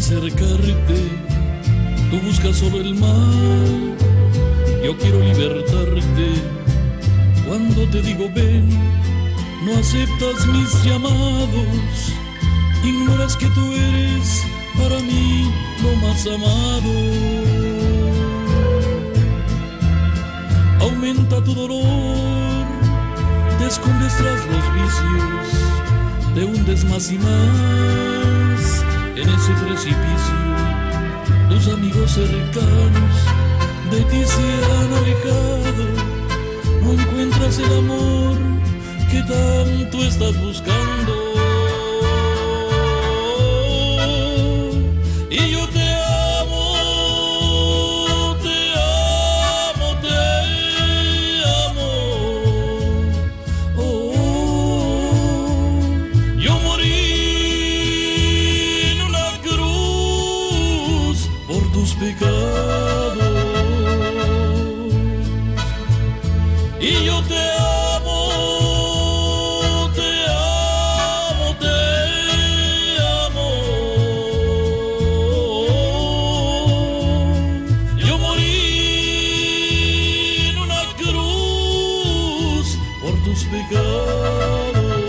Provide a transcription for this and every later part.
acercarte, tú buscas solo el mal. Yo quiero libertarte. Cuando te digo ven, no aceptas mis llamados. Ignoras que tú eres para mí lo más amado. Aumenta tu dolor, te escondes tras los vicios, te hundes más y más en ese precipicio. Tus amigos cercanos de ti se han alejado, no encuentras el amor que tanto estás buscando. Y yo te amo, te amo, te amo. Yo morí en una cruz por tus pecados. Y yo te amo, te amo, te amo. Yo morí en una cruz por tus pecados.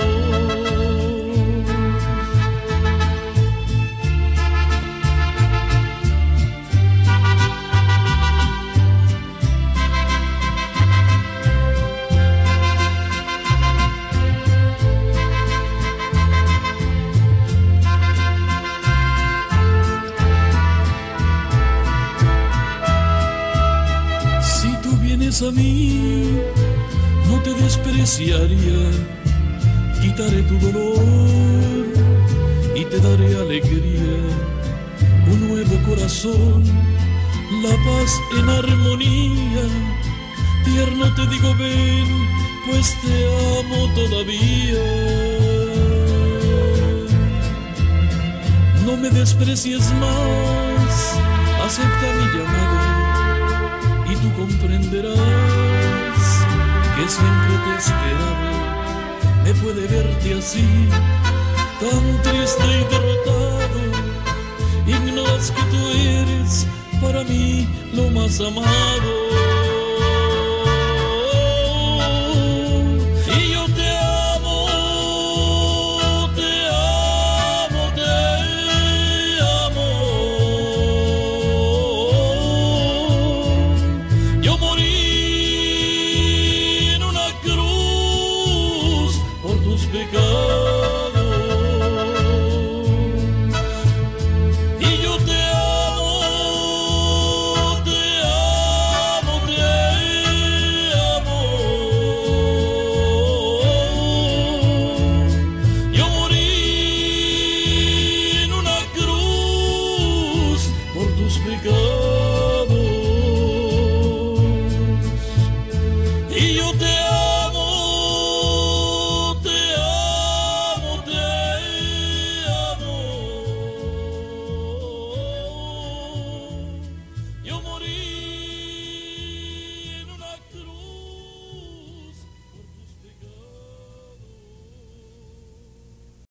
A mí no te despreciaría, quitaré tu dolor y te daré alegría, un nuevo corazón, la paz en armonía. Tierno te digo ven, pues te amo todavía. No me desprecies más, acepta mi llamado y tú comprenderás que siempre te he esperado. Me puede verte así, tan triste y derrotado. Ignoras que tú eres para mí lo más amado.